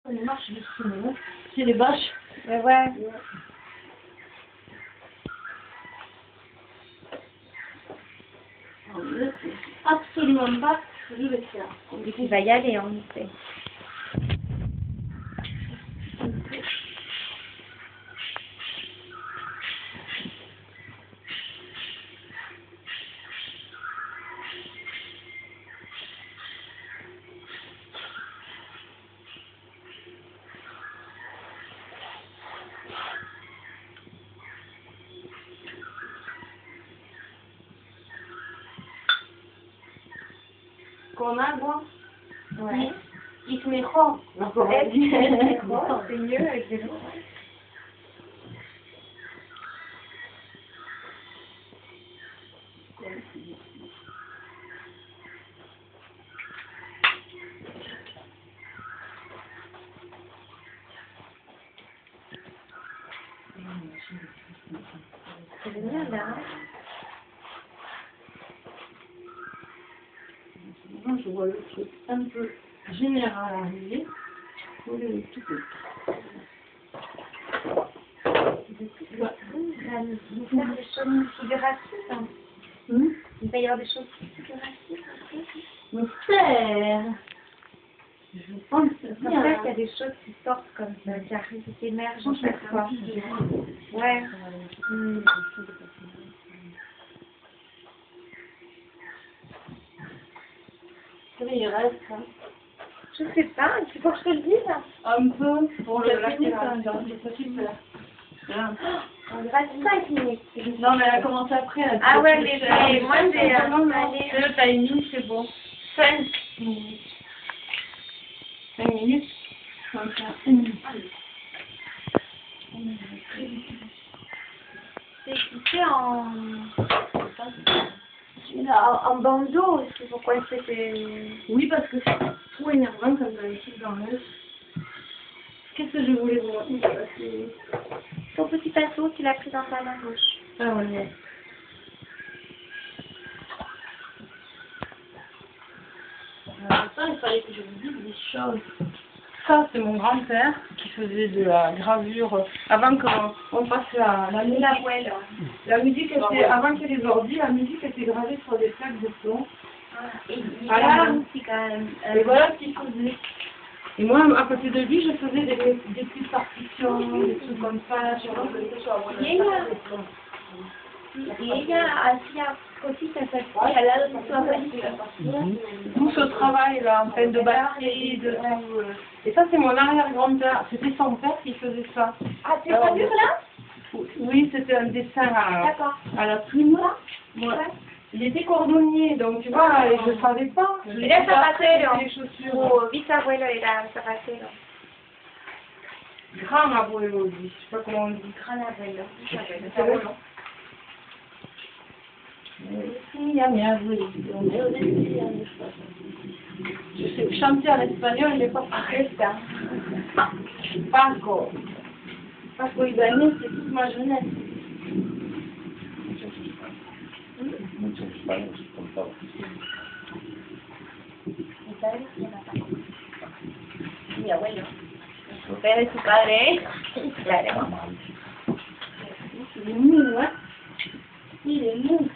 Les marches, c'est les bâches. Mais ouais. Absolument pas, je vais faire. Il va y aller, en effet. Con agua. Ouais. Y es mejor. C'est mieux avec de l'eau. C'est génial, là. Moi, je vois le truc un peu général arriver. Au lieu de tout petit. Il va y avoir des choses figuratives. Hein. Il va y avoir des choses figuratives. Mystère. Je pense que En fait, il y a des choses qui sortent comme ça, qui arrivent, qui émergent à chaque fois. Ouais. il reste. Hein. Je sais pas, tu faut que je te le dise. Un peu pour le minutes, lac. hein. C'est super. On dirait 5 minutes. Non, mais elle a commencé après. Elle Ah ouais, mais moi j'ai non, allé. t'as une minute, c'est bon. 5 minutes. 5 minutes. Comme ça. C'est en bandeau aussi, pourquoi c'était... Oui, parce que c'est trop énervant comme d'habitude dans l'œuf. Qu'est-ce que je voulais vous montrer? Ton petit pinceau, tu l'as pris dans ta main gauche. Ah ouais. Ça, il fallait que je vous dise des choses. Ça, c'est mon grand-père qui faisait de la gravure avant qu'on passe la musique. La musique était, avant qu'il y ait les ordi, la musique était gravée sur des plaques de plomb. Et Voilà. quand Et voilà ce qu'il faisait. Et moi, à côté de lui, je faisais des petites partitions, des trucs comme ça. Y ella hacía cositas así al lado de su abuelita. Tout ce travail-là, en peine de batterie, de tout. Et ça, c'est mon arrière-grand-père. C'était son père qui faisait ça. Ah, c'est pas dur là? Oui, c'était un dessin à la plume. Ouais. Il était cordonnier, donc tu vois, je ne savais pas. Era zapatero. Les chaussures. Su bisabuelo era zapatero. Grand abuelo, je ne sais pas comment on dit. Gran abuelo. Bisabuelo. Sí, a mi abuelo. Je sais chanter en espagnol, il n'est pas pareil, ça. Paco. Paco Ibanez, c'est toute ma jeunesse. Muchos españoles contados. Mi padre se llama Paco. Mi abuelo. Su padre es su padre, ¿eh? Claro. Il est mou, hein? Il est mou.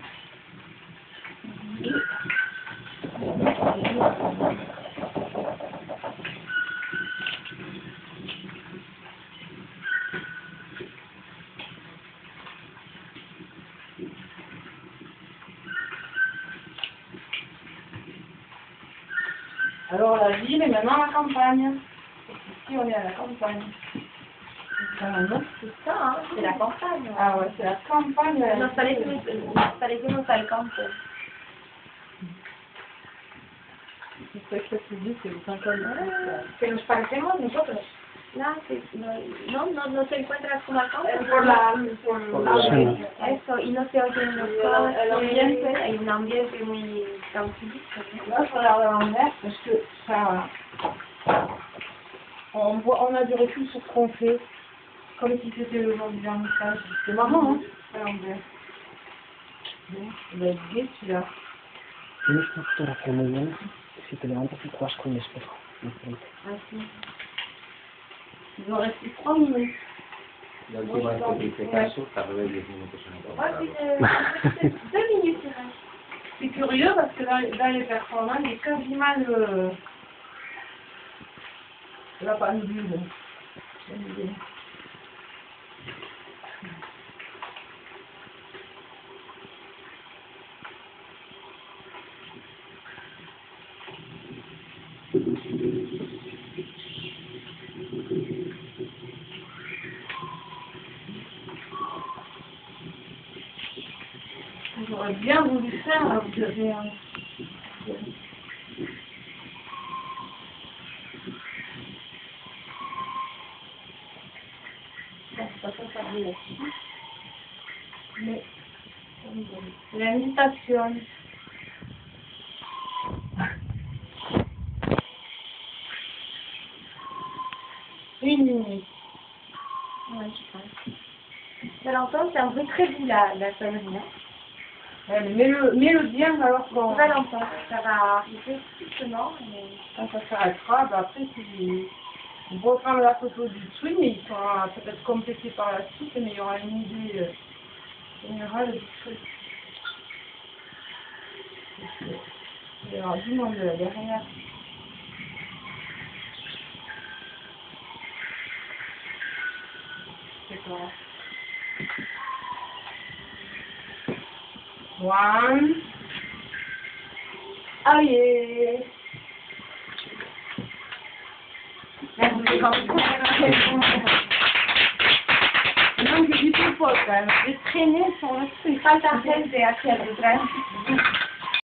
Alors la ville est maintenant la campagne. Ici on est à la campagne. C'est ça, hein? C'est la campagne. Ah ouais, c'est la campagne. Nos parecemos al campo. C'est ce que tu dis, c'est le 50. Que nos parecemos nosotros. No se encuentras como al campo. Por la Eso, y no se oyen los coches, hay un ambiente muy campista. Là, je regarde à l'envers parce que ça. On a du recul sur ce qu'on fait, comme si c'était le jour du vernissage. C'est marrant, hein, à l'envers. Bon, il va être gai celui-là. Tienes una fotografía muy buena. Si te levantas y juegas con el espejo. Así. Ils ont resté 3 minutes. La última vez que te hice caso, tardé 10 minutos en Moi, encontrarlo. c'était 2 minutes, il reste. C'est curieux parce que dans les performances, il y a quasiment la pendule. J'aurais bien voulu faire, là, vous avez un... Mais, l'invitation. Une minute. Ouais, je pense. Valentin, c'est un peu très doux, la sonnerie. Ouais, mais mets-le bien alors qu'on... Valentin, ça va arriver doucement, mais... Quand ça s'arrêtera, bah après, si on reprend la photo du swing, il sera peut-être complété par la suite, mais il y aura une idée générale du truc. Il y aura du monde derrière. C'est quoi? One. Ah yeah. Non, j'ai du tout quand même. J'ai traîné sur le truc. Falta gente aquí atrás.